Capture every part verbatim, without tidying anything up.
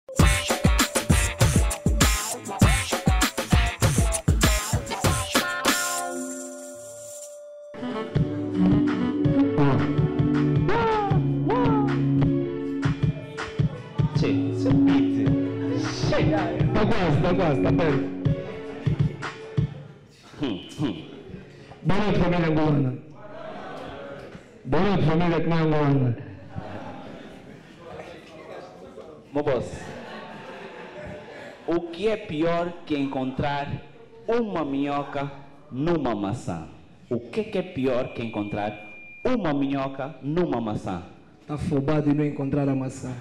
Está quase, está quase, está perto. Hum, hum. Boa noite, família angolana. Boa noite, família que não é angolana. Meu boss, o que é pior que encontrar uma minhoca numa maçã? O que é, que é pior que encontrar uma minhoca numa maçã? Está afobado e não encontrar a maçã.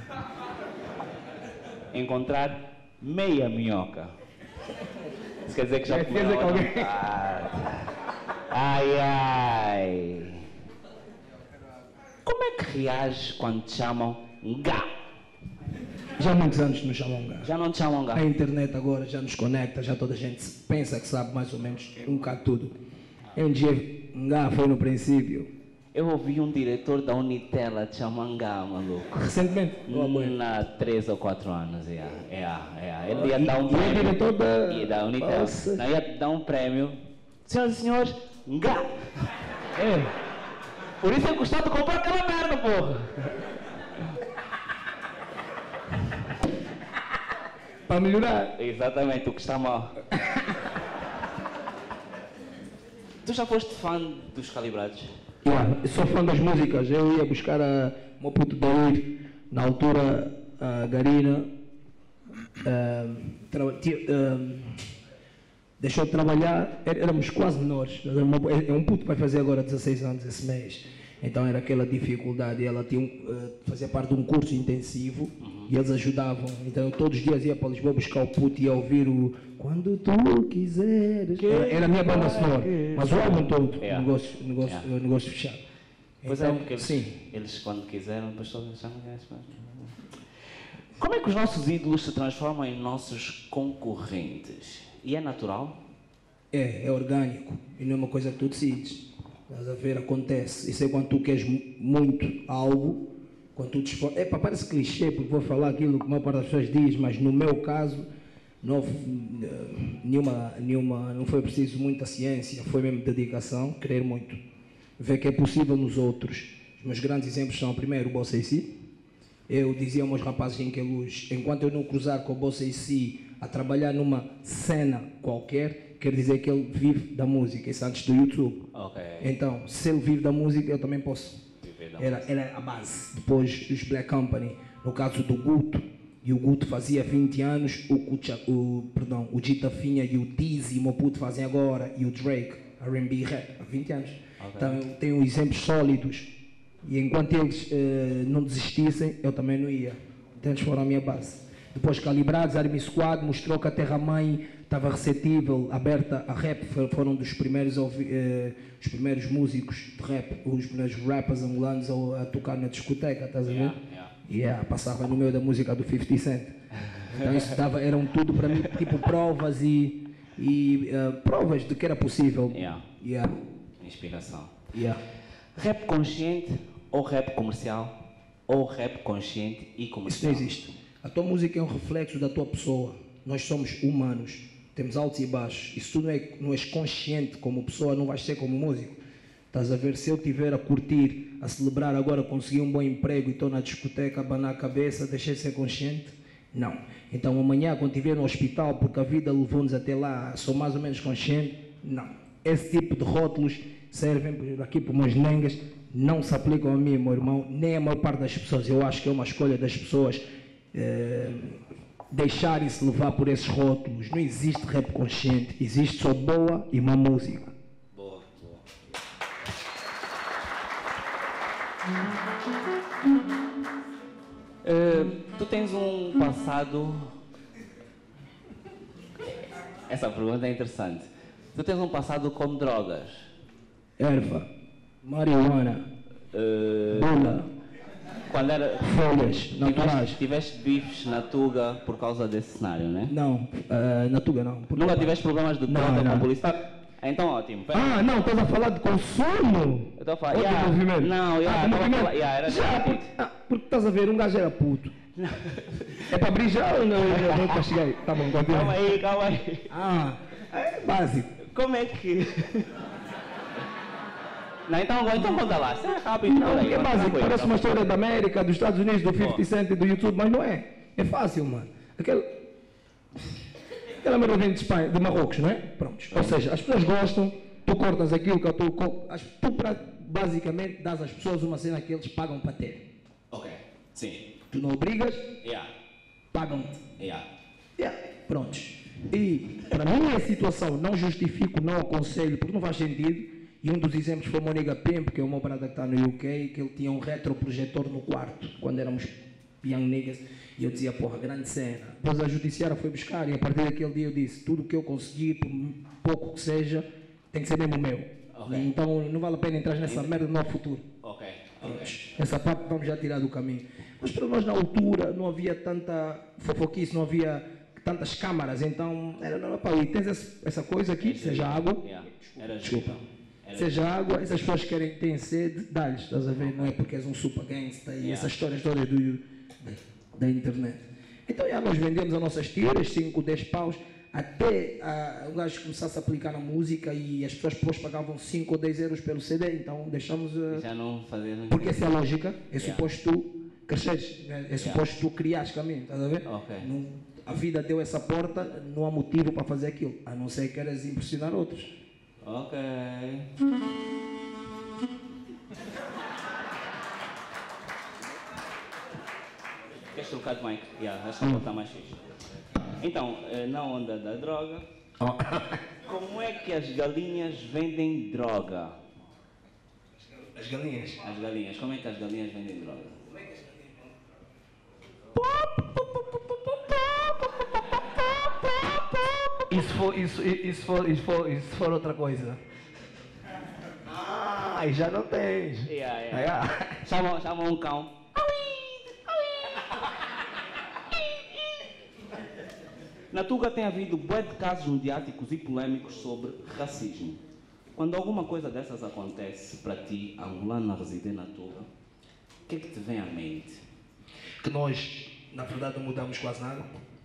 Encontrar meia minhoca. Isso quer dizer que já É, comeu quer dizer que alguém... Ai, ai. Como é que reages quando te chamam gá? Já há muitos anos nos chamam gá. Já não te chamam gá? A internet agora já nos conecta, já toda a gente pensa que sabe mais ou menos um bocado tudo. Um dia, um gá foi no princípio. Eu ouvi um diretor da Unitela te chamar gá, maluco. Recentemente? Há três ou quatro anos, é, é, é. Ele ia E, dar um e prémio. é diretor da... Ia dar Unitela. Nossa. Não, ia dar um prémio. Senhoras e senhores, gá! É. Por isso é custado comprar aquela merda, porra! Para melhorar. Exatamente, o que está mal. Tu já foste fã dos Calibrados? Yeah, eu sou fã das músicas. Eu ia buscar a meu puto Dair, na altura a Garina. Uh, tra- ti- uh, deixou de trabalhar, é- éramos quase menores. É um puto que vai fazer agora dezasseis anos esse mês. Então era aquela dificuldade. Ela tinha um, uh, fazia parte de um curso intensivo uhum. e eles ajudavam. Então eu todos os dias ia para Lisboa buscar o puto e ia ouvir o Quando Tu Quiseres. Era, era a minha banda sonora, mas o álbum todo, yeah. negócio, negócio, yeah. negócio fechado. Pois então, é, porque eles, sim. eles quando quiseram, depois todos chamam. Como é que os nossos ídolos se transformam em nossos concorrentes? E é natural? É, é orgânico. E não é uma coisa que tu decides. Estás a ver, acontece. Isso é quando tu queres muito algo, quando tu te esforças. É, parece clichê, porque vou falar aquilo que a maior parte das pessoas diz, mas no meu caso, não, houve, nenhuma, nenhuma, não foi preciso muita ciência, foi mesmo dedicação, querer muito. Ver que é possível nos outros. Os meus grandes exemplos são, primeiro, o Bossa e Si. Eu dizia aos meus rapazes em Queluz, enquanto eu não cruzar com o Bossa e Si a trabalhar numa cena qualquer, quer dizer que ele vive da música, isso antes do YouTube. Okay. Então, se ele vive da música, eu também posso. Era, era a base. Depois, os Black Company, no caso do Guto, e o Guto fazia vinte anos, o, Kucha, o, perdão, o Gita Finha e o Dizzy, o meu puto fazem agora, e o Drake, R and B rap, há vinte anos. Okay. Então, eu tenho exemplos sólidos. E enquanto eles uh, não desistissem, eu também não ia. Então, eles foram a minha base. Depois, Calibrados, Army Squad, mostrou que a Terra-Mãe estava receptível, aberta a rap. Foram dos primeiros, uh, os primeiros músicos de rap, os primeiros rappers angolanos a, a tocar na discoteca, estás a ver? Yeah, yeah. Yeah, passava no meio da música do fifty Cent. Então, isso dava, eram tudo para mim, tipo provas e, e uh, provas de que era possível. Yeah. Yeah. Inspiração. Yeah. Rap consciente ou rap comercial? Ou rap consciente e comercial? Isso não existe. A tua música é um reflexo da tua pessoa. Nós somos humanos. Temos altos e baixos. E se tu não, é, não és consciente como pessoa, não vais ser como músico. Estás a ver? Se eu estiver a curtir, a celebrar agora, consegui um bom emprego e estou na discoteca, a abanar a cabeça, deixei de ser consciente? Não. Então amanhã, quando estiver no hospital, porque a vida levou-nos até lá, sou mais ou menos consciente? Não. Esse tipo de rótulos servem aqui para umas lengas, não se aplicam a mim, meu irmão, nem a maior parte das pessoas. Eu acho que é uma escolha das pessoas eh, deixarem-se levar por esses rótulos. Não existe rap consciente, existe só boa e má música. Boa, boa. Uh, tu tens um passado... Essa pergunta é interessante. Tu tens um passado com drogas? Erva, marihuana, uh, bula, quando era... folhas, naturais. Tiveste, tiveste bifes na Tuga por causa desse cenário, né? Não, uh, na Tuga não. Nunca tiveste problemas de droga não, com não. a polícia? Então ótimo. Pera. Ah, não, estás a falar de consumo? Eu estou a falar... Outro Yeah. movimento. Não, yeah, ah, estava a movimento. falar... Yeah, era Já, porque, ah, porque estás a ver, um gajo era puto. É para brilhar ou não? Eu não para chegar aí. Tá bom, continua. Calma aí, calma aí. Ah, é básico. Como é que... Não, então, então conta lá, isso é rápido. Não, aí, é básico, tranquilo, parece uma tranquilo. história da América, dos Estados Unidos, do fifty Oh. Cent e do YouTube, mas não é. É fácil, mano. Aquele... Aquela merda vem de Espanha, de Marrocos, não é? Pronto. Ou seja, as pessoas gostam, tu cortas aquilo que tu... co- as- Tu, pra, basicamente, dás às pessoas uma cena que eles pagam para ter. Ok, sim. Tu não obrigas, Yeah, pagam-te. yeah. Yeah. Prontos. E, para mim, a situação não justifico, não aconselho, porque não faz sentido. E um dos exemplos foi o meu nigga Pimp, que é o meu brother que está no U K, que ele tinha um retroprojetor no quarto, quando éramos young niggas, e eu dizia, porra, grande cena. Depois a judiciária foi buscar, e a partir daquele dia eu disse, tudo que eu conseguir, por pouco que seja, tem que ser mesmo meu. Ok. E então não vale a pena entrar nessa merda no futuro. Ok, ok. Essa parte vamos já tirar do caminho. Mas para nós na altura não havia tanta fofoquice, não havia tantas câmaras, então era não, pá, e tens essa, essa coisa aqui, seja água, Yeah. Era Desculpa. justo. Era seja água, essas pessoas querem, têm sede, dá-lhes, estás a ver? Não é porque és um super gangsta e Yeah. essas histórias todas do, da, da internet. Então já nós vendemos as nossas tiras, cinco, dez paus, até ah, o gajo começasse a aplicar na música e as pessoas depois pagavam cinco ou dez euros pelo C D, então deixamos... ah, Já não fazer... porque essa é a lógica, é Yeah. suposto tu cresceres, né? É suposto tu criares caminho, estás a ver? Ok. Não- a vida deu essa porta, não há motivo para fazer aquilo, a não ser que queiras impressionar outros. Ok. Queres trocar de mic? Yeah, acho que Hum. está mais fixe. Então, eh, na onda da droga, como é que as galinhas vendem droga? As galinhas. As galinhas, como é que as galinhas vendem droga? E se for, isso, e se for, e se for, e se for outra coisa? Ah, aí já não tens. Yeah, yeah. Aí, ah. Chama, chama um cão. Na Tuga tem havido bué de casos mediáticos e polémicos sobre racismo. Quando alguma coisa dessas acontece para ti, angolano a residir na Tuga, o que é que te vem à mente? Que nós, na verdade, não mudamos quase nada,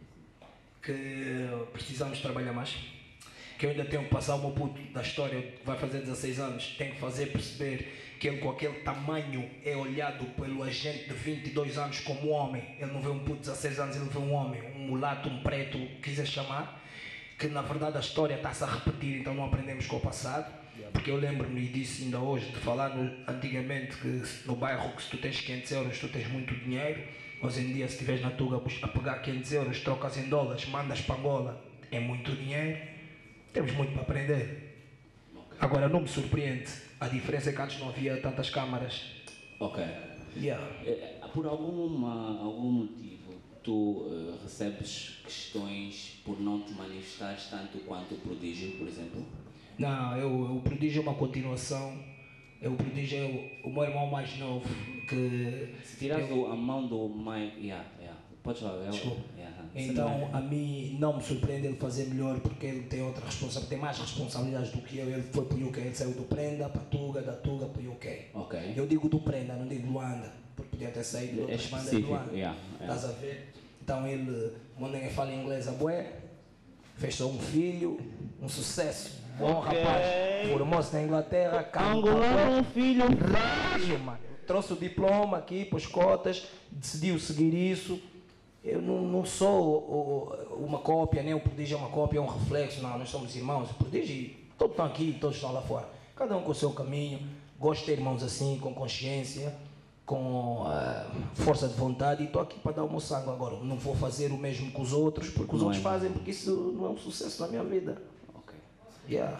que precisamos trabalhar mais, que eu ainda tenho que passar o meu puto da história, que vai fazer dezasseis anos, tenho que fazer perceber que ele com aquele tamanho é olhado pelo agente de vinte e dois anos como homem. Ele não vê um puto de dezasseis anos, ele vê um homem, um mulato, um preto, o que quiser chamar, que na verdade a história está-se a repetir, então não aprendemos com o passado. Porque eu lembro-me, e disse ainda hoje, de falar no, antigamente que no bairro que se tu tens quinhentos euros, tu tens muito dinheiro. Hoje em dia, se estiveres na Tuga a pegar quinhentos euros, trocas em dólares, mandas para Angola, é muito dinheiro. Temos muito para aprender. Agora, não me surpreende. A diferença é que antes não havia tantas câmaras. Ok. Yeah. Eh, Por alguma, algum motivo, tu eh, recebes questões por não te manifestares tanto quanto o Prodígio, por exemplo? Não, eu, o Prodígio é uma continuação. Eu, o Prodígio é o, o meu irmão mais novo. Que Se tirares eu- o- a mão do Mike, yeah, yeah. Podes falar. eu- Desculpa. Yeah. Então, a mim não me surpreende ele fazer melhor porque ele tem outra responsabilidade, tem mais responsabilidades do que eu. Ele foi para o U K, ele saiu do Prenda para Tuga, da Tuga para o U K. Ok. Eu digo do Prenda, não digo Luanda, porque podia ter saído de É outras bandas de específico, Luanda. yeah, yeah. Estás a ver? Então ele, quando ninguém fala inglês a bué, fez só um filho, um sucesso. Bom Ok. rapaz, formou-se na Inglaterra, Angolano, um filho. Raio, mano. Trouxe o diploma aqui para os cotas, decidiu seguir isso. Eu não, não sou o- o- uma cópia, nem o Prodígio é uma cópia, é um reflexo. Não, nós somos irmãos. O Prodígio, todos estão aqui, todos estão lá fora. Cada um com o seu caminho. Gosto de ter irmãos assim, com consciência, com ah, força de vontade. E estou aqui para dar o meu sangue agora. Não vou fazer o mesmo que os outros, porque os Não outros é. fazem, porque isso não é um sucesso na minha vida. Ok. Yeah.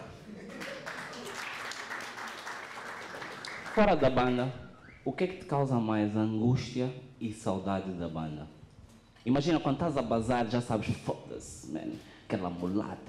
Fora da banda, o que é que te causa mais angústia e saudade da banda? Imagina quando estás a bazar, já sabes, foda-se, man, aquela mulata.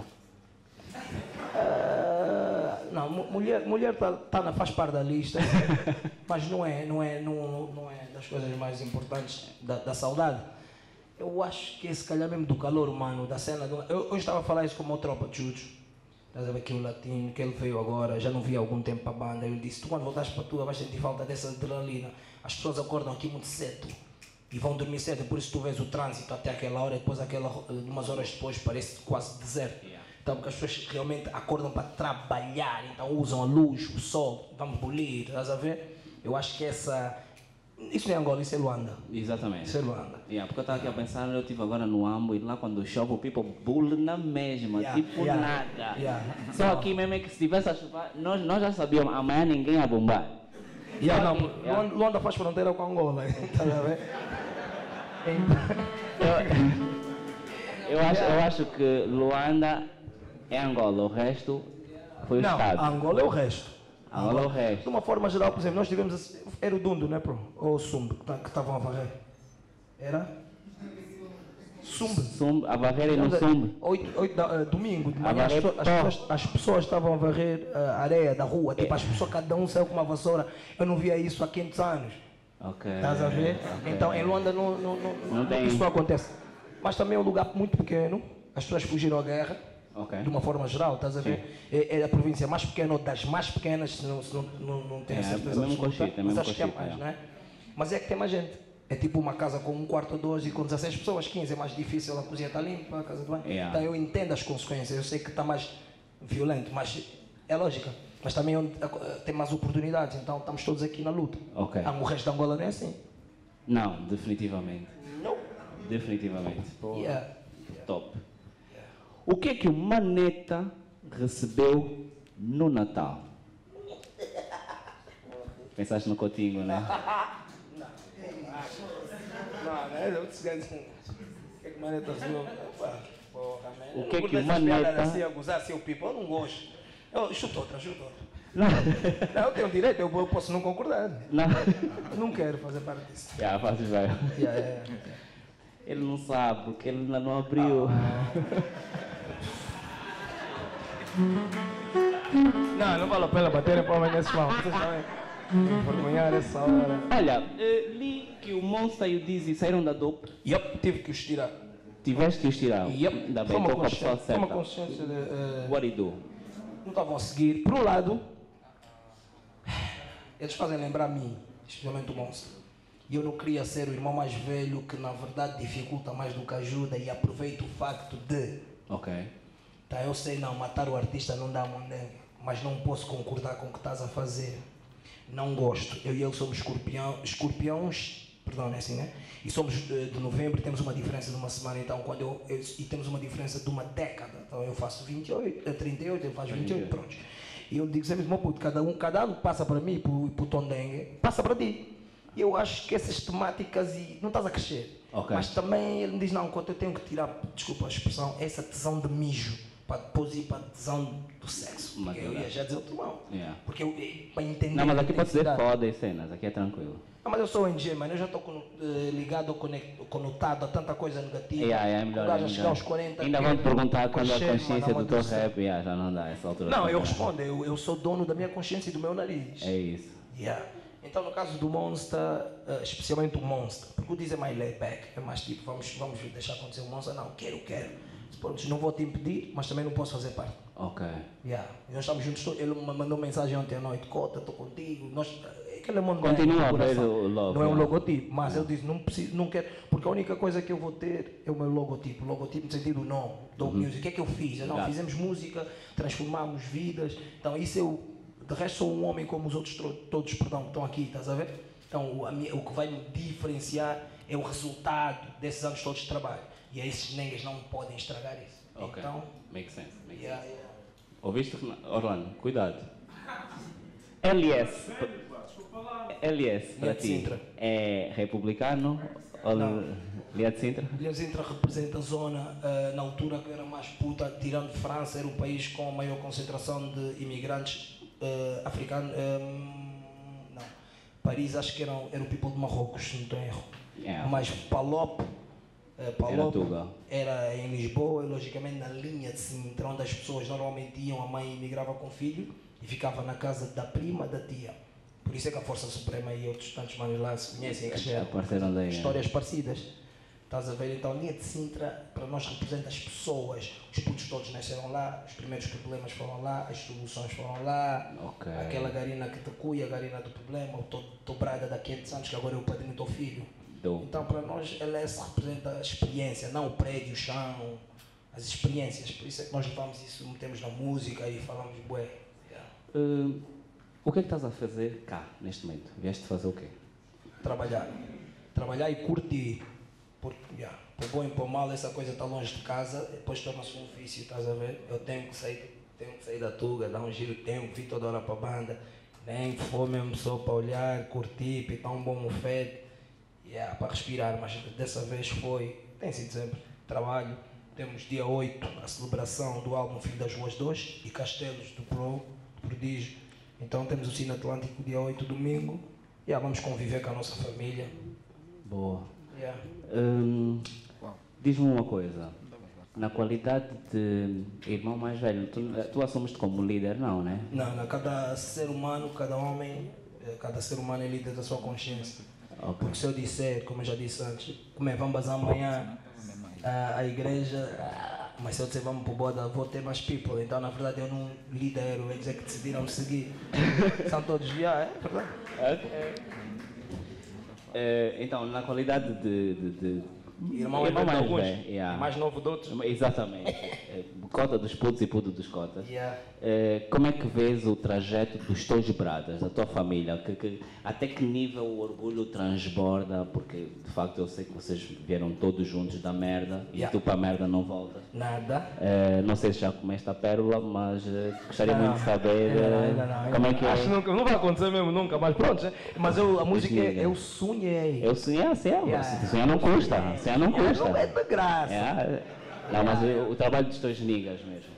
Ah, não, mu- mulher, mulher tá, tá na, faz parte da lista, mas não é, não é, não, não é das coisas mais importantes da, da saudade. Eu acho que é se calhar mesmo do calor humano, da cena. Do, eu, eu estava a falar isso com o meu tropa de Juju. Estás a ver que o latino, que ele veio agora, já não vi há algum tempo para a banda. Ele disse: tu quando voltares para a tua vais sentir falta dessa adrenalina. As pessoas acordam aqui muito cedo. e vão dormir cedo, por isso tu vês o trânsito até aquela hora, depois aquela, umas horas depois parece quase deserto. Yeah. Então porque as pessoas realmente acordam para trabalhar, então usam a luz, o sol, vamos bolir, estás a ver? Eu acho que essa... Isso não é Angola, isso é Luanda. Exatamente. Isso é Luanda. Yeah, porque eu estava aqui a pensar, eu estive agora no Ambo e lá quando chove o people bull na mesma, yeah, tipo yeah, nada. Yeah. Só aqui mesmo é que se tivesse a chuvar, nós, nós já sabíamos, amanhã ninguém ia bombar. Yeah, não, aqui, yeah. Luanda, Luanda faz fronteira com Angola, tá a ver? eu, eu, acho, eu acho que Luanda é Angola, o resto foi o não, Estado. Angola é o resto. Angola é o resto. De uma forma geral, por exemplo, nós tivemos, era o Dundo, né, pro? Ou o Sumbe, que estavam a varrer? Era? Sumbe. Sumbe, a varrer e no Sumbe. Oito, oito, uh, domingo, de manhã, as pessoas, as, pessoas, as pessoas estavam a varrer a uh, areia da rua, tipo, as pessoas, cada um saiu com uma vassoura. Eu não via isso há quinhentos anos. Ok. Estás a ver? Okay. Então, em Luanda não, não, não, não tem... isso não acontece. Mas também é um lugar muito pequeno, as pessoas fugiram à guerra. Okay. De uma forma geral, estás a ver? É, é a província mais pequena ou das mais pequenas, se não, se não, não, não tenho é, certeza é absoluta, é mas acho que é mais, é. não é? Mas é que tem mais gente. É tipo uma casa com um quarto ou dois e com dezasseis pessoas, quinze, é mais difícil, a cozinha está limpa, a casa de banho. Yeah. Então eu entendo as consequências, eu sei que está mais violento, mas é lógica. Mas também onde, tem mais oportunidades, então estamos todos aqui na luta. Okay. Ah, o resto da Angola não é assim? Não, definitivamente. Não. Definitivamente. Yeah. Top. O que é que o Maneta recebeu no Natal? Pensaste no Coutinho, né? Não. Não, não é outros gajos. O que é que o Maneta recebeu? Porra, o que é que o Maneta... assim, a gozar assim o pipo, eu não gosto. Eu chuto outra, chuto outra. Não. Não, eu tenho direito, eu, eu posso não concordar. Não. Eu não quero fazer parte disso. Já, yeah, faz vai. Yeah, yeah. Ele não sabe, porque ele ainda não abriu. Ah. Não, não vale a pena baterem palmas nesse mal. Vocês também envergonhar essa hora. Olha, uh, li que o Monster e o Dizzy saíram da dope. Yep, tive que os tirar. Tiveste que os tirar? Yep. Ainda bem, estou com a pessoa certa. Toma consciência de... Uh, What do you do? Não estavam a seguir. Por um lado, eles fazem lembrar a mim, especialmente o Monster. E eu não queria ser o irmão mais velho que na verdade dificulta mais do que ajuda e aproveita o facto de... Ok. Tá, eu sei, não, matar o artista não dá mondengue, mas não posso concordar com o que estás a fazer. Não gosto. Eu e ele somos escorpião, escorpiões, perdão, é assim, né? E somos de, de novembro e temos uma diferença de uma semana, então, quando eu, eu... E temos uma diferença de uma década. Então, eu faço vinte e oito, trinta e oito, ele faz vinte e oito, pronto. E eu digo sempre, meu puto, cada um, cada ano passa para mim, para o Tondengue, passa para ti. E eu acho que essas temáticas, e não estás a crescer. Okay. Mas também ele me diz, não, enquanto eu tenho que tirar, desculpa a expressão, essa tesão de mijo, para depois ir para a tesão do sexo. Porque eu ia já dizer outro mal. Yeah. Porque eu, para entender... Não, mas aqui pode ser foda e cenas, aqui é tranquilo. Não, mas eu sou O N G, mano, eu já estou uh, ligado, conect, conotado a tanta coisa negativa. Yeah, yeah, é melhor, é melhor. Aos quarenta, ainda vão te perguntar quando a consciência do teu rap, yeah, já não dá essa altura. Não, eu respondo, eu, eu sou dono da minha consciência e do meu nariz. É isso. Yeah. Então, no caso do Monster, uh, especialmente o Monster, porque o Diz é mais laid back, é mais tipo, vamos, vamos deixar acontecer o Monster, não, quero, quero. Pronto, não vou te impedir, mas também não posso fazer parte. Ok. Yeah. Nós estamos juntos, ele me mandou mensagem ontem à noite, Cota, estou contigo, nós... Aquele mundo continua a ver o logo. Não é um logotipo, mas yeah. Eu disse, não preciso, não quero, porque a única coisa que eu vou ter é o meu logotipo, logotipo no sentido nome, do uhum. music. O que é que eu fiz? Eu, não, yeah. Fizemos música, transformámos vidas, então isso eu, de resto sou um homem como os outros todos, perdão, que estão aqui, estás a ver? Então o, a minha, o que vai me diferenciar é o resultado desses anos todos de trabalho. E esses nengas não podem estragar isso. Ok, então, make sense. Make yeah, sense. yeah. Ouviste, Orlando? Cuidado. L S. L S para ti é republicano ou Lia de Sintra? Lia de Sintra representa a zona, uh, na altura que era mais puta, tirando França, era o país com a maior concentração de imigrantes uh, africanos. Um, não, Paris acho que era, era o people de Marrocos, se não estou em erro. Yeah. Mas Palop, uh, Palop era, era em Lisboa, e logicamente na linha de Sintra, onde as pessoas normalmente iam, a mãe imigrava com o filho e ficava na casa da prima, da tia. Por isso é que a Força Suprema e outros tantos manos lá se conhecem, que já daí, histórias é. parecidas. Estás a ver? Então a linha de Sintra, para nós, representa as pessoas. Os putos todos nasceram lá, os primeiros problemas foram lá, as soluções foram lá. Okay. Aquela garina que te cuia, a garina do problema, o Tobrada daqui a quinhentos anos, que agora é o padrinho do teu filho. Do. Então, para nós, L S representa a experiência, não o prédio, o chão, as experiências. Por isso é que nós levamos isso, metemos na música e falamos bué. Yeah. Uh, o que é que estás a fazer cá, neste momento? Vieste fazer o quê? Trabalhar. Trabalhar e curtir. Porque, yeah, por bom e por mal, essa coisa está longe de casa, depois torna-se um vício, estás a ver? Eu tenho que sair, tenho que sair da Tuga, dar um giro, tenho que vir toda hora para a banda. Nem que for mesmo só para olhar, curtir, pitar um bom mofete. Yeah, para respirar, mas dessa vez foi, tem sido sempre, trabalho. Temos dia oito, a celebração do álbum Filho das Ruas dois e Castelos do Pro, do Prodígio. Então temos o Cine Atlântico dia oito, domingo. E yeah, vamos conviver com a nossa família. Boa. Yeah. Hum, diz-me uma coisa, na qualidade de irmão mais velho, tu, tu assumes-te como líder, não, né? Não, não, cada ser humano, cada homem, cada ser humano é líder da sua consciência. Okay. Porque se eu disser, como eu já disse antes, como é, vamos amanhã à, à igreja, mas se eu disser vamos para o boda, vou ter mais people. Então, na verdade, eu não lidero, eles é que decidiram me seguir. São todos, já, é verdade. Okay. É, então, na qualidade de... de, de irmão, irmão é mais, mais alguns, velho, yeah. mais novo de outros. Exatamente. É, cota dos putos e puto dos cotas. Yeah. É, como é que vês o trajeto dos teus bradas, da tua família? Que, que, até que nível o orgulho transborda? Porque, de facto, eu sei que vocês vieram todos juntos da merda e Yeah. tu para a merda não voltas. Nada. É, não sei se já comeste a pérola, mas é, gostaria Não, muito de saber ainda não, é, ainda não, ainda como é não. que é. Acho que nunca, não vai acontecer mesmo nunca, mas pronto. né? Mas eu, a música Diga. eu sonhei. Eu sonhei, assim, é, Yeah. sonhar não custa, sonhar não Yeah, custa. não é de graça. É, não, mas o, o trabalho dos teus niggas mesmo.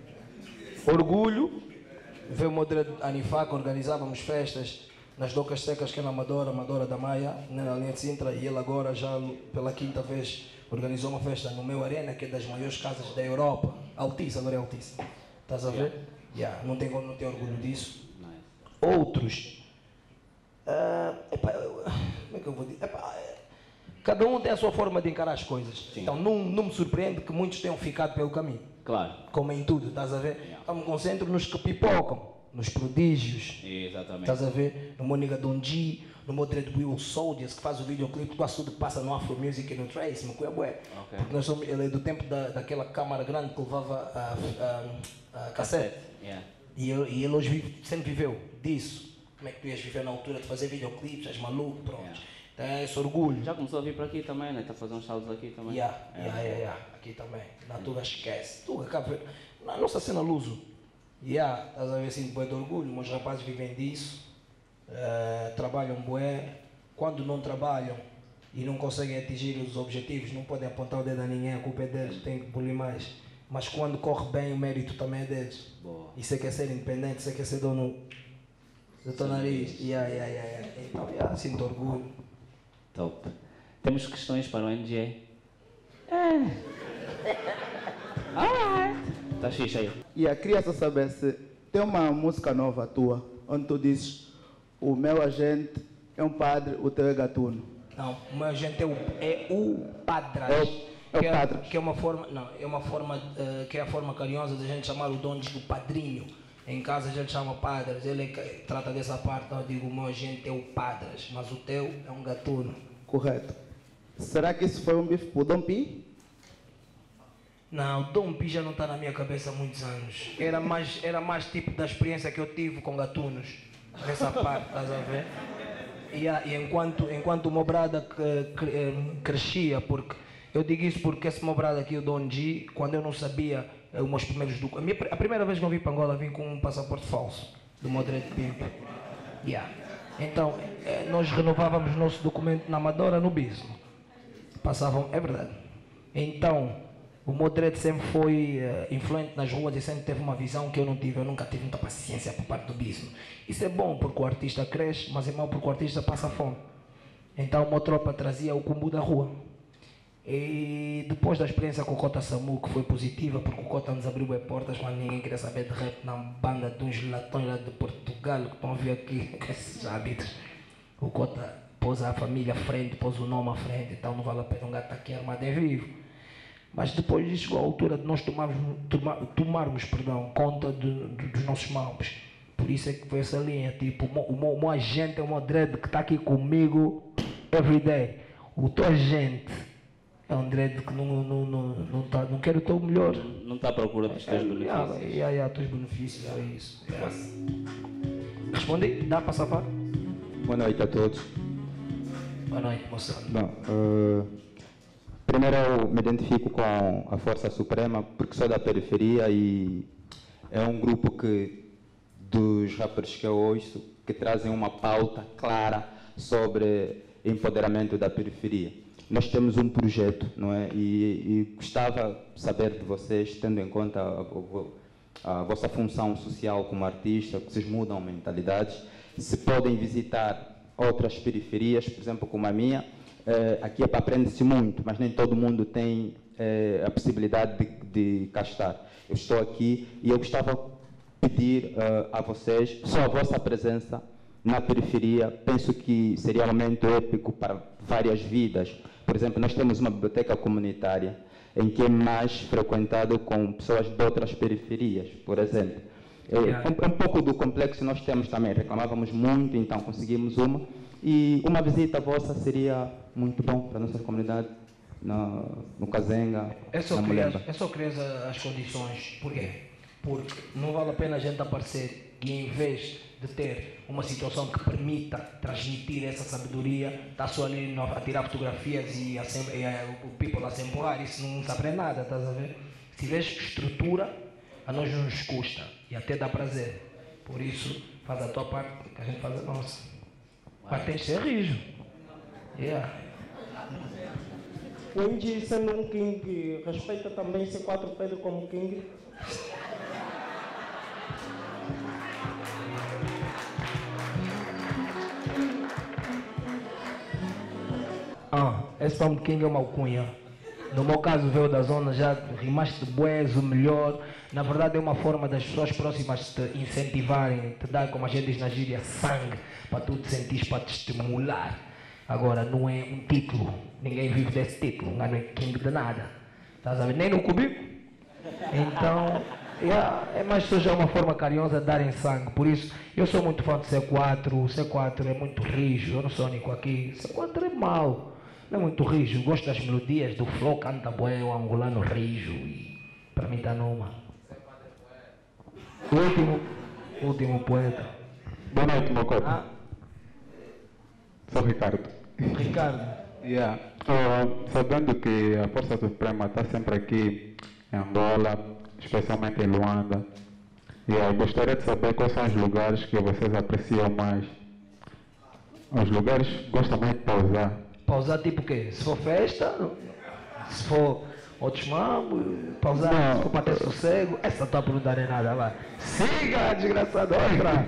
Orgulho, veio o modelo Anifac, organizávamos festas nas docas secas que é na Amadora, Amadora da Maia, na linha de Sintra, e ele agora já pela quinta vez organizou uma festa no meu Arena, que é das maiores casas da Europa, Altice, agora é Altice. Estás a ver? Yeah. Yeah, não tenho não tenho orgulho disso. Nice. Outros, uh, epá, como é que eu vou dizer? Epá, cada um tem a sua forma de encarar as coisas. Sim. Então não, não me surpreende que muitos tenham ficado pelo caminho. Claro. Como em tudo, estás a ver? Yeah. Então me concentro nos que pipocam, nos prodígios. Exatamente. Estás a ver? No meu nigga Don G, no meu Dread Will Soldiers, que faz o videoclipe, quase tudo que passa no Afro Music e no Trace, meu é bué. Okay. Porque nós somos, ele é do tempo da, daquela câmara grande que levava a, a, a cassete. Yeah. E, ele, e ele hoje vive, sempre viveu disso. Como é que tu ias viver na altura de fazer videoclipes, és maluco, pronto. Yeah. Então é esse orgulho. Já começou a vir para aqui também, né? Está a fazer uns saldos aqui também. Yeah, é. yeah, yeah, yeah. Aqui também. Na Tuga esquece. Tuga, Cabo Verde. Na nossa cena luso. Yeah, estás a ver assim, bué de orgulho. Meus rapazes vivem disso. Uh, trabalham bué. Quando não trabalham e não conseguem atingir os objetivos, não podem apontar o dedo a ninguém, a culpa é deles, tem que polir mais. Mas quando corre bem, o mérito também é deles. Boa. E você quer ser independente, você quer ser dono do teu nariz. Yeah, yeah, yeah, yeah. Então, yeah, sinto orgulho. Top. Temos questões para o N G? É. Alright. Está fixe aí. E eu queria só saber se tem uma música nova tua, onde tu dizes o meu agente é um padre, o teu é gatuno. Não, o meu agente é o, é o padre. É o, é que o padre. Que é uma forma, não, é uma forma, uh, que é a forma carinhosa de a gente chamar o dono do padrinho. Em casa a gente chama padres, ele é que trata dessa parte, então eu digo o meu agente é o padres, mas o teu é um gatuno. Correto. Será que isso foi um bife pro Dom Pi? Não, o Dom Pi já não está na minha cabeça há muitos anos. Era mais, era mais tipo da experiência que eu tive com gatunos. Nessa parte, estás a ver? E, a- e enquanto, enquanto o meu brada que- que- eh, crescia, porque eu digo isso porque esse meu brada aqui, o Don G, quando eu não sabia eh, os meus primeiros documentos. A, minha pr- a primeira vez que eu vim para Angola, vim com um passaporte falso, do meu direito Pimp. Yeah. Então, eh, nós renovávamos nosso documento na Amadora, no Bismo. Passavam, é verdade. Então, o meu direito sempre foi eh, influente nas ruas e sempre teve uma visão que eu não tive. Eu nunca tive muita paciência por parte do Bismo. Isso é bom porque o artista cresce, mas é mau porque o artista passa fome. Então, uma tropa trazia o cumbu da rua. E depois da experiência com o Cota Samu, que foi positiva, porque o Cota nos abriu as portas quando ninguém queria saber de rap na banda de uns latões lá de Portugal, que estão a vir aqui com esses hábitos. O Cota pôs a família à frente, pôs o nome à frente, então não vale a pena um gato aqui armado em vivo. Mas depois disso chegou a altura de nós tomarmos, toma, tomarmos perdão, conta de, de, dos nossos males. Por isso é que foi essa linha, tipo, o meu, o meu, o meu agente é o meu dread que está aqui comigo every day. o tua gente é um dread que não, não, não, não, tá, não quer o teu melhor. Não está à procura dos teus É, benefícios. é, é, é, teus benefícios, é isso. É. Respondi? Dá para safar? Boa noite a todos. Boa noite, moça. Bom, uh, primeiro eu me identifico com a Força Suprema porque sou da periferia e é um grupo que, dos rappers que eu ouço, que trazem uma pauta clara sobre empoderamento da periferia. Nós temos um projeto, não é? E, e gostava de saber de vocês, tendo em conta a, a vossa função social como artista, que vocês mudam mentalidades, se podem visitar outras periferias, por exemplo, como a minha. Eh, aqui aprende-se muito, mas nem todo mundo tem eh, a possibilidade de, de cá estar. Eu estou aqui e eu gostava de pedir uh, a vocês, só a vossa presença na periferia, penso que seria um momento épico para várias vidas. Por exemplo, nós temos uma biblioteca comunitária em que é mais frequentado com pessoas de outras periferias, por exemplo. É um, um pouco do complexo que nós temos também, reclamávamos muito, então conseguimos uma. E uma visita vossa seria muito bom para a nossa comunidade, no, no Kazenga, é só na criar, Mulemba. é só criar as condições. Por quê? Porque não vale a pena a gente aparecer e, em vez de ter uma situação que permita transmitir essa sabedoria, está só ali a tirar fotografias e, a, e a, o people a se empurrar, isso não se aprende nada, estás a ver? Se tiveres estrutura, a nós não nos custa e até dá prazer. Por isso, faz a tua parte, que a gente faz a nossa. Mas tens de ser rijo. Yeah. O M G, sendo um King, respeita também C quatro Pedro como King? Ah, esse Tom King é uma alcunha. No meu caso veio da zona, já rimaste de bués, o melhor. Na verdade é uma forma das pessoas próximas te incentivarem, te dar, como a gente diz na gíria, sangue, para tu te sentires, para te estimular. Agora, não é um título, ninguém vive desse título, não é King de nada. Estás a ver? Nem no cubico. Então, yeah, é mais que seja uma forma carinhosa de darem sangue. Por isso, eu sou muito fã de C quatro, o C quatro é muito rijo, eu não sou único aqui. C quatro é mau. Não é muito rijo, gosto das melodias, do flow, canta bué, o angolano rijo e para mim está numa. O último, o último poeta. Boa noite, meu copo. Ah, Sou Ricardo. Ricardo. Yeah. Uh, sabendo que a Força Suprema está sempre aqui em Angola, especialmente em Luanda, yeah, gostaria de saber quais são os lugares que vocês apreciam mais. Os lugares que gostam mais de pausar. Pausar tipo o quê? Se for festa, se for outros mambos, pausar, não, se for para ter sossego, essa tua pergunta não é nada, vai. Siga, desgraçado, outra.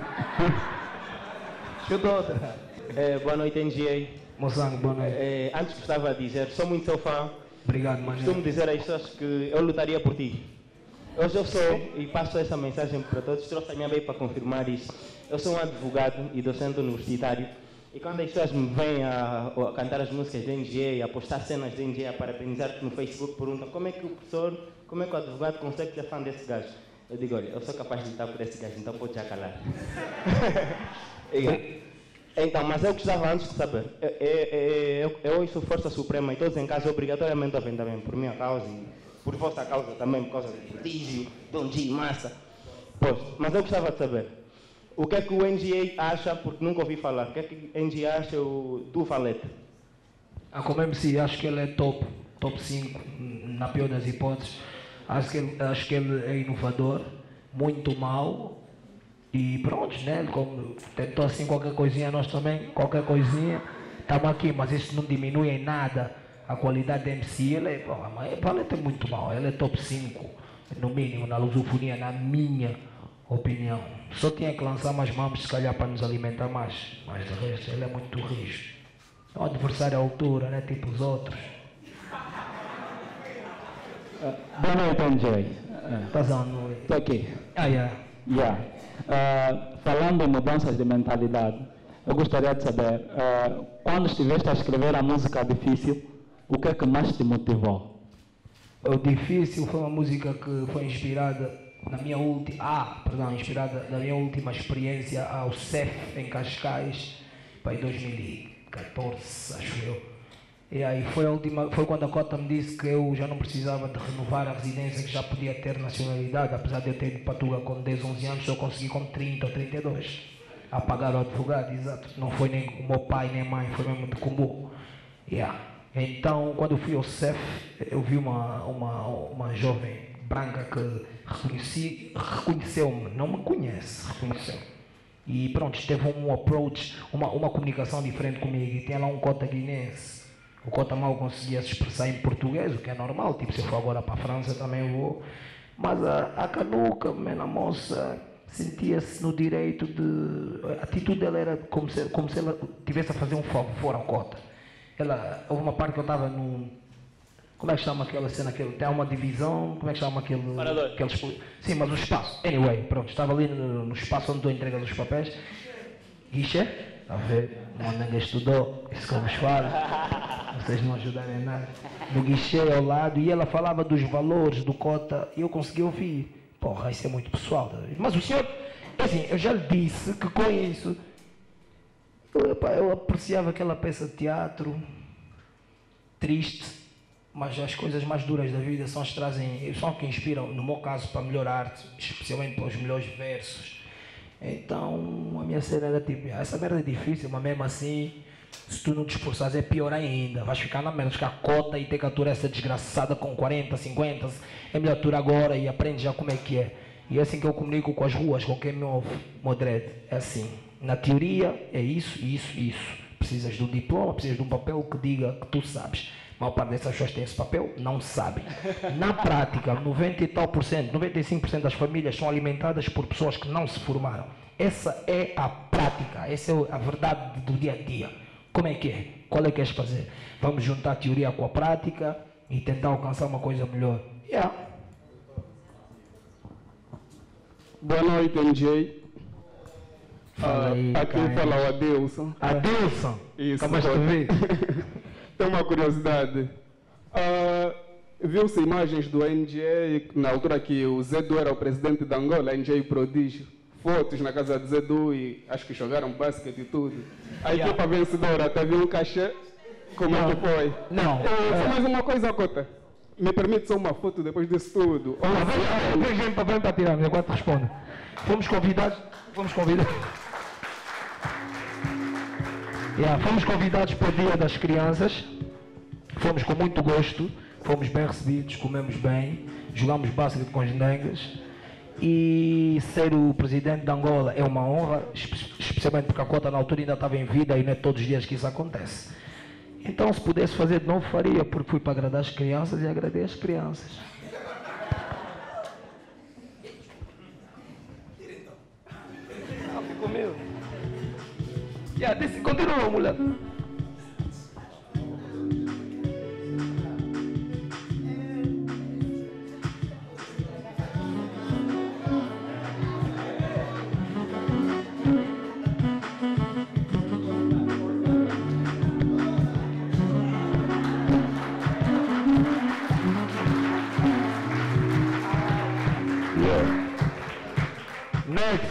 Chuta outra. É, boa noite, N G A. Moçango, boa noite. É, antes gostava de dizer, sou muito seu fã. Obrigado, mano. Costumo dizer às pessoas que eu lutaria por ti. Hoje eu sou, e passo essa mensagem para todos, trouxe a minha bem para confirmar isso. Eu sou um advogado e docente universitário. E quando as pessoas me vêm a, a cantar as músicas do N G A, a postar cenas do N G A, a parabenizar-te no Facebook, perguntam como é que o professor, como é que o advogado consegue ser fã desse gajo? Eu digo, olha, eu sou capaz de lutar por esse gajo, então pode já calar. Então, mas eu gostava antes de saber, eu, eu, eu, eu ouço Força Suprema e todos em casa obrigatoriamente ouvem também, por minha causa e por vossa causa também, por causa do Prodígio, Dom G, Massa. Pois, mas eu gostava de saber, o que é que o N G A acha, porque nunca ouvi falar, o que é que o N G A acha o, do Valete? Ah, como M C, acho que ele é top, top cinco, na pior das hipóteses. Acho que ele, acho que ele é inovador, muito mau. E pronto, né? Como tentou assim qualquer coisinha, nós também, qualquer coisinha, estamos aqui, mas isso não diminui em nada a qualidade da M C. Ele é, pô, mas o Valete é muito mau, ele é top cinco, no mínimo, na lusofonia, na minha opinião. Só tinha que lançar mais mamos, se calhar, para nos alimentar mais, mas de resto, ele é muito rijo. É um adversário à altura, né? Tipo os outros. Uh, boa noite, N J. Estás uh, Estou aqui. Ah, yeah. Yeah. Uh, falando em mudanças de mentalidade, eu gostaria de saber, uh, quando estiveste a escrever a música Difícil, o que é que mais te motivou? O Difícil foi uma música que foi inspirada na minha última, ah, perdão, inspirada na minha última experiência ao C E F em Cascais, para em dois mil e catorze, acho eu. E aí foi, a última, foi quando a Cota me disse que eu já não precisava de renovar a residência, que já podia ter nacionalidade, apesar de eu ter ido para Tuga com dez, onze anos, eu consegui com trinta ou trinta e dois. A pagar o advogado, exato. Não foi nem o meu pai nem a mãe, foi mesmo de comum. Yeah. Então, quando eu fui ao C E F, eu vi uma, uma, uma jovem branca que reconheci, reconheceu-me, não me conhece, reconheceu. E pronto, teve um approach, uma, uma comunicação diferente comigo. E tem lá um cota guinense. O cota mal conseguia se expressar em português, o que é normal. Tipo, se eu for agora para a França também vou. Mas a, a Canuca, a moça, sentia-se no direito de... A atitude dela era como se, como se ela estivesse a fazer um favor ao cota. Ela, houve uma parte que eu estava num... Como é que chama aquela cena? Aquele, tem uma divisão, como é que chama aquele... aquele sim, mas o espaço. Anyway, pronto, estava ali no, no espaço onde estou a entrega dos papéis. Guichê, está a ver? Uma nega estudou, isso que eu vos falo. Vocês não ajudarem nada. No guichê ao lado, e ela falava dos valores do cota, e eu consegui ouvir. Porra, isso é muito pessoal. Mas o senhor, assim, eu já lhe disse que com isso, eu, epá, eu apreciava aquela peça de teatro, triste, mas as coisas mais duras da vida são as que trazem, são as que inspiram, no meu caso, para a melhor arte, especialmente para os melhores versos. Então, a minha cena era tipo, essa merda é difícil, mas mesmo assim, se tu não te esforçares é pior ainda. Vais ficar na merda, ficar cota e ter que aturar essa desgraçada com quarenta, cinquenta. É melhor aturar agora e aprende já como é que é. E é assim que eu comunico com as ruas, com quem me ouve, Modred. É assim, na teoria é isso, isso, isso. Precisas de um diploma, precisas de um papel que diga que tu sabes. A maior parte dessas pessoas tem esse papel, não sabem. Na prática, noventa e tal por cento, noventa e cinco por cento das famílias são alimentadas por pessoas que não se formaram. Essa é a prática, essa é a verdade do dia a dia. Como é que é? Qual é que queres fazer? Vamos juntar a teoria com a prática e tentar alcançar uma coisa melhor. Yeah. Boa noite, M J. Fala aí, uh, aqui Caio. fala o Adilson. Adilson? Isso. Como tu vê? Tem uma curiosidade. Uh, Viu-se imagens do N J na altura que o Zedu era o presidente da Angola, N J Prodígio. Fotos na casa de Zedu e acho que jogaram basquete e tudo. A Yeah. equipa vencedora teve um cachê. Como Não. é que foi? Não. É, É. mais uma coisa, Cota. Me permite só uma foto depois disso tudo? Ou Vem, vem, vem para tirar, enquanto responde. Fomos convidados, fomos convidados. Yeah, fomos convidados para o Dia das Crianças. Fomos com muito gosto, fomos bem recebidos, comemos bem, jogamos basquete com as negas. E ser o presidente de Angola é uma honra, espe- especialmente porque a Cota na altura ainda estava em vida e não é todos os dias que isso acontece. Então, se pudesse fazer de novo, faria, porque fui para agradar as crianças e agradei as crianças. Ah, ficou meu. Yeah, desse, continua, mulher. Next.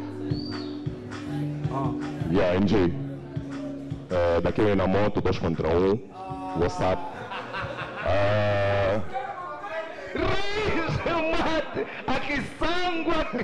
Ah. Yeah, M J. Uh, daqui na moto, dois contra um. WhatsApp. Uh, Riso, mate, aqui sangue.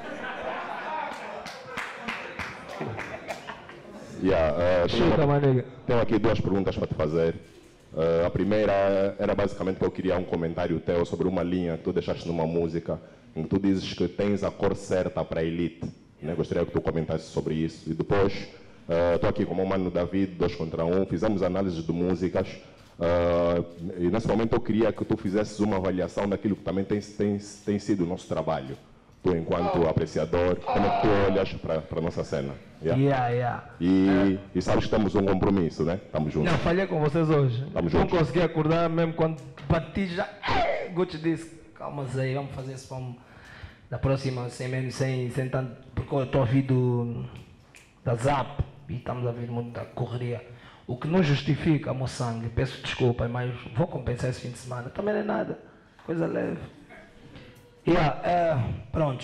yeah, uh, tenho, Chuta, uma- manega. tenho aqui duas perguntas para te fazer. Uh, a primeira era basicamente que eu queria um comentário teu sobre uma linha que tu deixaste numa música em que tu dizes que tens a cor certa para a elite. Né? Gostaria que tu comentasse sobre isso. E depois, estou aqui com o meu mano David, dois contra um, fizemos análise de músicas. Uh, e nesse momento eu queria que tu fizesses uma avaliação daquilo que também tem, tem, tem sido o nosso trabalho. Tu, enquanto apreciador, como é que tu olhas para a nossa cena? Yeah? Yeah, yeah. E, e sabes que temos um compromisso, né? Estamos juntos. Não, falhei com vocês hoje. Estamos Não juntos. consegui acordar mesmo quando bati já. Gucci disse, calma Zé, vamos fazer isso vamos, da próxima, sem menos, sem, sem tanto. Porque eu estou a vir do, da Zap e estamos a vir muito da correria. O que não justifica, meu sangue, peço desculpa, mas vou compensar esse fim de semana. Também não é nada, coisa leve. Yeah, é, pronto.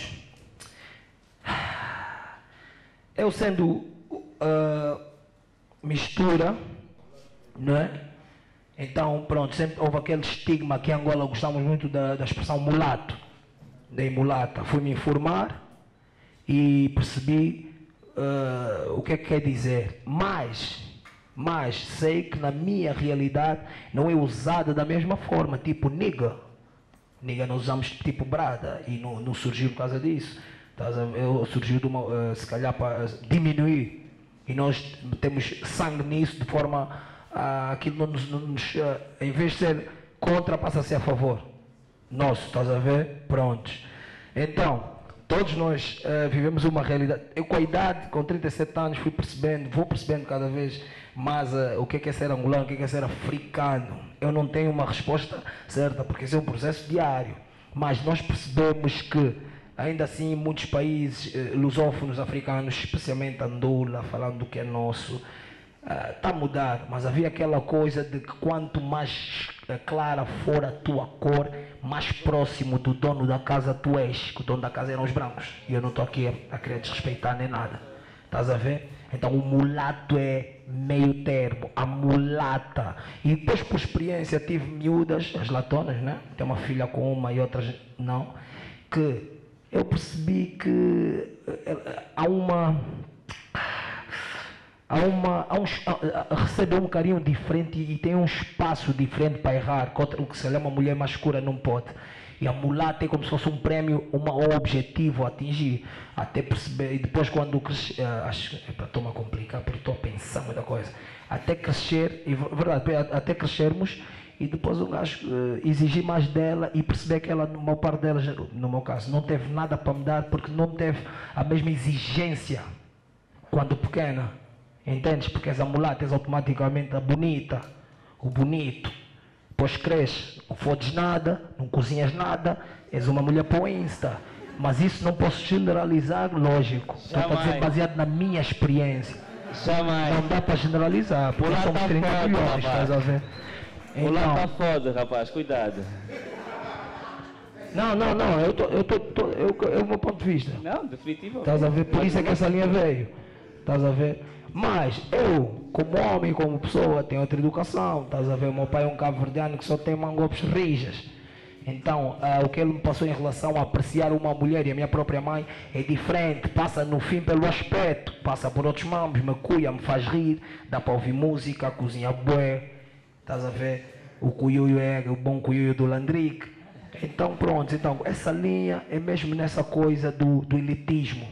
Eu sendo uh, mistura, não é? Então, pronto, sempre houve aquele estigma que em Angola gostamos muito da, da expressão mulato, da mulata. Fui me informar e percebi uh, o que é que quer dizer. Mas, mas sei que na minha realidade não é usada da mesma forma, tipo nigga. Nigga nós usamos tipo brada e não, não surgiu por causa disso. Eu, surgiu de uma, uh, se calhar para diminuir. E nós temos sangue nisso de forma a aquilo não nos, não nos uh, em vez de ser contra, passa a ser a favor. Nosso, estás a ver? Prontos. Então, todos nós uh, vivemos uma realidade. Eu com a idade, com trinta e sete anos, fui percebendo, vou percebendo cada vez mais uh, o que é, que é ser angolano, o que é, que é ser africano. Eu não tenho uma resposta certa, porque esse é um processo diário. Mas nós percebemos que, ainda assim, em muitos países uh, lusófonos africanos, especialmente Angola, falando do que é nosso, está uh, a mudar, mas havia aquela coisa de que quanto mais uh, clara for a tua cor, mais próximo do dono da casa tu és, que o dono da casa eram os brancos. E eu não estou aqui a, a querer desrespeitar nem nada. Estás a ver? Então o mulato é meio termo, a mulata. E depois por experiência tive miúdas, as latonas, né? Tem uma filha com uma e outras não, que eu percebi que uh, há uma... Há uma, há um, há, recebe um carinho diferente e, e tem um espaço diferente para errar, contra o que se chama mulher mais escura não pode. E a mulata é como se fosse um prémio, uma, um objetivo a atingir, até perceber, e depois quando crescer, uh, acho que é para tomar complicar, porque estou a pensar muita coisa, até crescer, e verdade, até crescermos, e depois o gajo uh, exigir mais dela e perceber que ela, no meu par delas, no meu caso, não teve nada para me dar, porque não teve a mesma exigência quando pequena. Entendes? Porque és a mulata, és automaticamente a bonita, o bonito. Depois cresces, não fodes nada, não cozinhas nada, és uma mulher para o Insta. Mas isso não posso generalizar, lógico. Estou a dizer baseado na minha experiência. Jamais. Não dá para generalizar, porque nós somos trinta foda, milhões, estás a ver? O lá Então, tá foda, rapaz, cuidado. não, não, não, eu tô, eu tô, tô eu, eu, o meu ponto de vista. Não, definitivamente. Estás a ver? Por isso é que essa linha veio. Estás a ver? Mas eu, como homem, como pessoa, tenho outra educação. Estás a ver? O meu pai é um cabo-verdiano que só tem mangopes rijas. Então, uh, o que ele me passou em relação a apreciar uma mulher e a minha própria mãe é diferente. Passa no fim pelo aspecto, passa por outros mambos, me cuia, me faz rir, dá para ouvir música, cozinha bué. Estás a ver? O cuiuio é o bom cuiuio do Landrique. Então, pronto. Então, essa linha é mesmo nessa coisa do, do elitismo,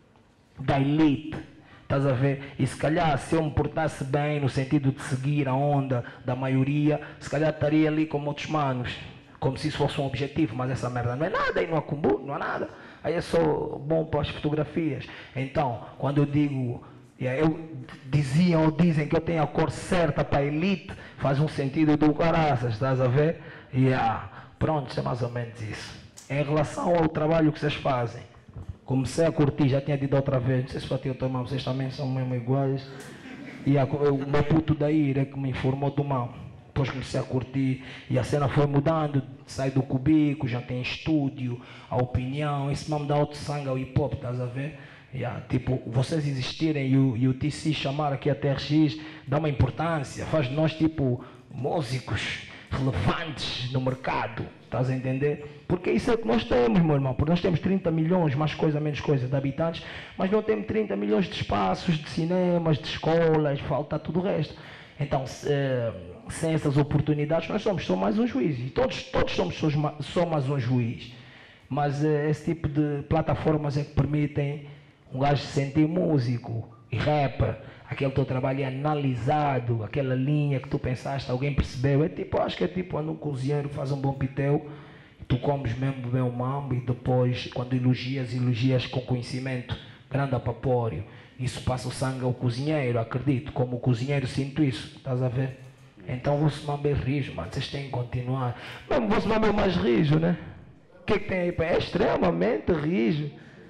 da elite. Estás a ver? E se calhar se eu me portasse bem no sentido de seguir a onda da maioria, se calhar estaria ali como outros manos, como se isso fosse um objetivo, mas essa merda não é nada, aí não há cumbu, não há nada, aí é só bom para as fotografias. Então, quando eu digo, eu diziam ou dizem que eu tenho a cor certa para a elite, faz um sentido do caraças, estás a ver? E yeah, pronto, é mais ou menos isso. Em relação ao trabalho que vocês fazem, comecei a curtir, já tinha dito outra vez, não sei se para ti ou tua irmã, vocês também são mesmo iguais. E a, o meu puto da Ira que me informou do mal. Depois comecei a curtir e a cena foi mudando, sai do cubico, já tem estúdio, a opinião, isso mesmo dá outro sangue ao hip hop, estás a ver? Yeah, tipo, vocês existirem e o, e o T C chamar aqui a T R X, dá uma importância, faz de nós tipo músicos relevantes no mercado, estás a entender? Porque isso é o que nós temos, meu irmão, porque nós temos trinta milhões, mais coisa, menos coisa, de habitantes, mas não temos trinta milhões de espaços, de cinemas, de escolas, falta tudo o resto. Então, se, sem essas oportunidades, nós somos só mais um juiz, e todos, todos somos só, só mais um juiz, mas esse tipo de plataformas é que permitem um gajo se sentir músico e rapper. Aquele teu trabalho é analisado, aquela linha que tu pensaste, alguém percebeu. É tipo, acho que é tipo quando um cozinheiro faz um bom pitel, tu comes mesmo bem o mambo e depois, quando elogias, elogias com conhecimento, grande apapório. Isso passa o sangue ao cozinheiro, acredito. Como o cozinheiro sinto isso, estás a ver? Então o vosso mambo é rijo, mano, vocês têm que continuar. Mesmo o vosso mambo é mais rijo, né? O que é que tem aí? É extremamente rijo.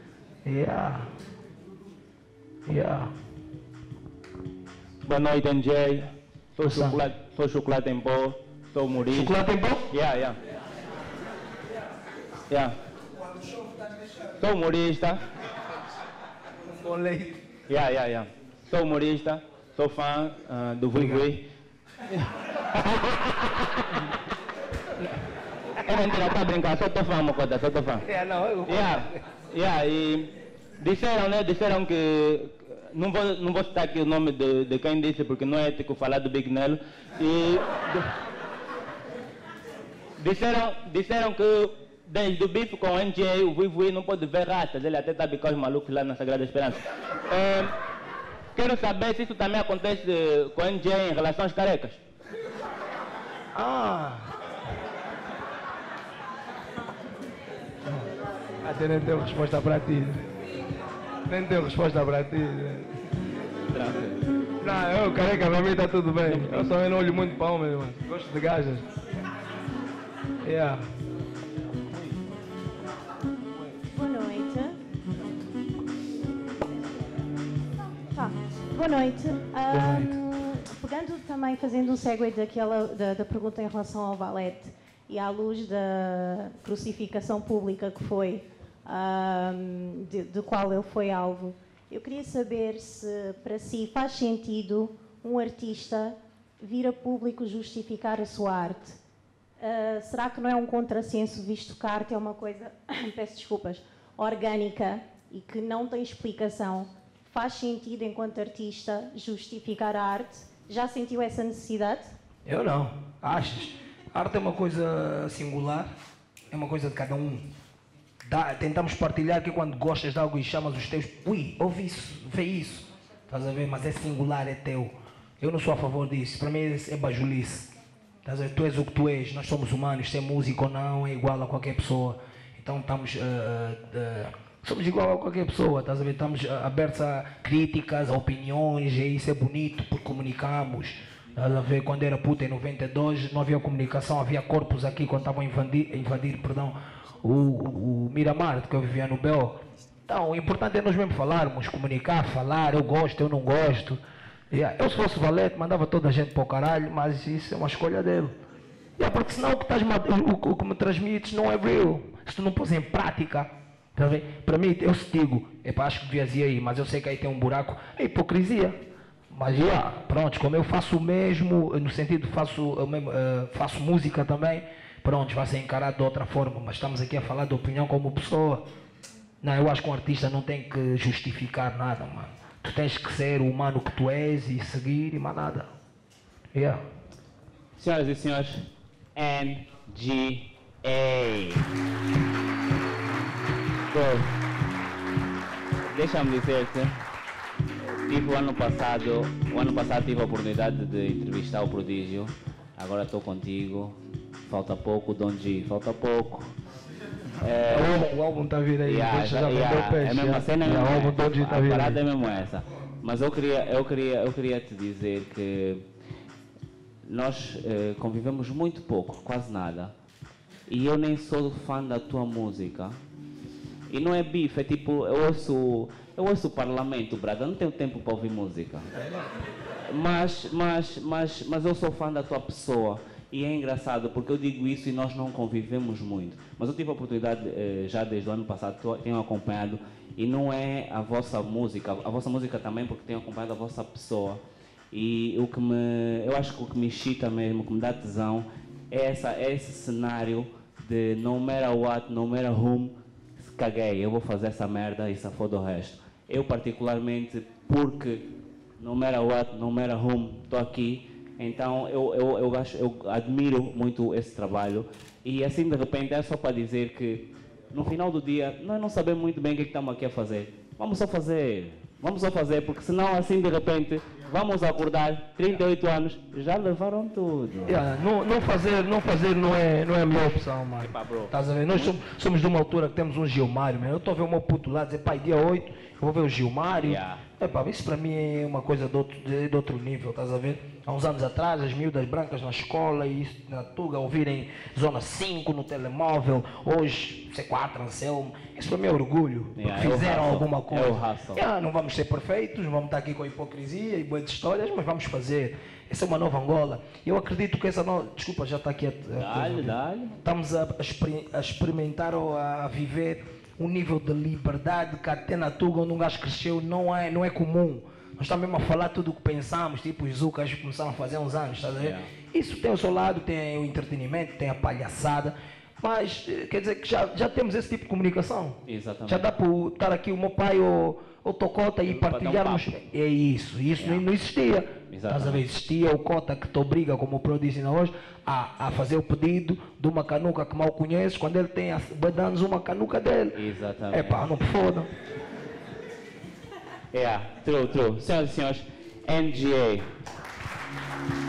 Yeah. Yeah. Boa noite, N J. Sou chocolate, sou chocolate em pó, sou humorista. Chocolate em pó? Yeah, yeah. Yeah. Sou humorista. Com leite. Yeah, yeah, yeah. Sou humorista, sou fã uh, do Vui Vui. É mentira, tá brincando, só tô falando uma coisa, só tô falando. É, não, eu... Yeah, yeah, e disseram, né, disseram que, não vou, não vou citar aqui o nome de, de quem disse, porque não é ético falar do Big Nelo, e disseram, disseram que desde o bife com o N J A, o Vui não pode ver ratas, ele até tá bicar os malucos lá na Sagrada Esperança. É, quero saber se isso também acontece com o N J A em relação às carecas. Ah... Até nem tenho resposta para ti. Nem tenho resposta para ti. Não, eu careca, para mim está tudo bem. Eu também não olho muito para homens, mano. Gosto de gajas. Yeah. Boa noite. Tá. Boa noite. Boa noite. Um, pegando também, fazendo um segue daquela, da, da pergunta em relação ao Valete e à luz da crucificação pública que foi, um, de, de qual ele foi alvo, eu queria saber se para si faz sentido um artista vir a público justificar a sua arte. Uh, será que não é um contrassenso, visto que a arte é uma coisa, peço desculpas, orgânica e que não tem explicação? Faz sentido, enquanto artista, justificar a arte? Já sentiu essa necessidade? Eu não. Achas? A arte é uma coisa singular, é uma coisa de cada um. Dá, tentamos partilhar que quando gostas de algo e chamas os teus, ui, ouve isso, vê isso, estás a ver? Mas é singular, é teu. Eu não sou a favor disso, para mim é bajulice. Estás a ver? Tu és o que tu és, nós somos humanos, ser músico ou não é igual a qualquer pessoa. Então estamos, uh, uh, somos igual a qualquer pessoa, estás a ver? Estamos uh, abertos a críticas, a opiniões, e isso é bonito porque comunicamos. Estás a ver? Quando era puta em noventa e dois não havia comunicação, havia corpos aqui quando estavam a invadir, a invadir perdão, o, o, o Miramar, que eu vivia no Bel. Então o importante é nós mesmo falarmos, comunicar, falar, eu gosto, eu não gosto. Yeah. Eu se fosse Valete mandava toda a gente para o caralho, mas isso é uma escolha dele. Yeah, porque senão o que, estás, o, o que me transmites não é real. Se tu não pôs em prática, tá vendo? Para mim, eu se digo, epa, acho que devias ir aí, mas eu sei que aí tem um buraco, é hipocrisia. Mas yeah, pronto, como eu faço o mesmo, no sentido faço, eu mesmo, uh, faço música também, pronto, vai ser encarado de outra forma, mas estamos aqui a falar de opinião como pessoa. Não, eu acho que um artista não tem que justificar nada, mano. Tu tens que ser o humano que tu és e seguir e mais nada. Yeah. Senhoras e senhores, N G A. Deixa-me dizer-te, tive o ano passado, o ano passado tive a oportunidade de entrevistar o Prodígio, agora estou contigo, falta pouco, Don G, falta pouco. É, o álbum está a vir aí, yeah, deixa já yeah, vendeu peixe. é a mesma cena, yeah, o álbum Don G está a vir a parada aí. é mesmo essa. Mas eu queria, eu queria, eu queria te dizer que nós eh, convivemos muito pouco, quase nada. E eu nem sou fã da tua música. E não é bife, é tipo, eu ouço, eu ouço o Parlamento, brother, não tenho tempo para ouvir música. Mas, mas, mas, mas eu sou fã da tua pessoa. E é engraçado, porque eu digo isso e nós não convivemos muito. Mas eu tive a oportunidade, eh, já desde o ano passado, tenho acompanhado, e não é a vossa música, a vossa música também, porque tenho acompanhado a vossa pessoa. E o que me, eu acho que o que me excita mesmo, o que me dá tesão, é, essa, é esse cenário de no matter what, no matter whom, se caguei, eu vou fazer essa merda e se foda o resto. Eu particularmente, porque no matter what, no matter whom, estou aqui. Então eu, eu, eu, acho, eu admiro muito esse trabalho e assim de repente é só para dizer que no final do dia nós não sabemos muito bem o que, é que estamos aqui a fazer. Vamos só fazer, vamos só fazer, porque senão assim de repente vamos acordar, trinta e oito anos, já levaram tudo. Yeah, não, não fazer, não, fazer não, é, não é a melhor opção, mano. Epa, bro. Estás a ver? Nós somos, somos de uma altura que temos um Gilmário, mano. Eu estou a ver o meu puto lá dizer, pai, dia oito, eu vou ver o Gilmário. Yeah. Epá, isso para mim é uma coisa de outro, de, de outro nível, estás a ver? Há uns anos atrás, as miúdas brancas na escola e isso na Tuga, ouvirem Zona cinco no telemóvel, hoje C quatro, Anselmo, isso para mim é orgulho, porque Yeah, fizeram é alguma coisa. É o hustle. Yeah, não vamos ser perfeitos, não vamos estar aqui com hipocrisia e boas histórias, mas vamos fazer. Essa é uma nova Angola. Eu acredito que essa nova... Desculpa, já está aqui a... a Dá-lhe, dá-lhe. Estamos a, a, exper a experimentar ou a viver um nível de liberdade que até na Tuga, onde um gajo cresceu, não é, não é comum. Nós estamos mesmo a falar tudo o que pensamos, tipo os Zucas começaram a fazer há uns anos, estás a ver? Yeah. Isso tem o seu lado, tem o entretenimento, tem a palhaçada, mas eh, quer dizer que já, já temos esse tipo de comunicação. Exatamente. Já dá para estar aqui o meu pai ou o Tocota e partilharmos. Um é isso, isso yeah. não, não existia. Estás a ver? Existia o Cota que te obriga, como o Pro disse ainda hoje, a, a fazer o pedido de uma canuca que mal conheces, quando ele tem a anos uma canuca dele. Exatamente. É pá, não me foda. É, yeah, true, true. Senhoras e senhores, N G A.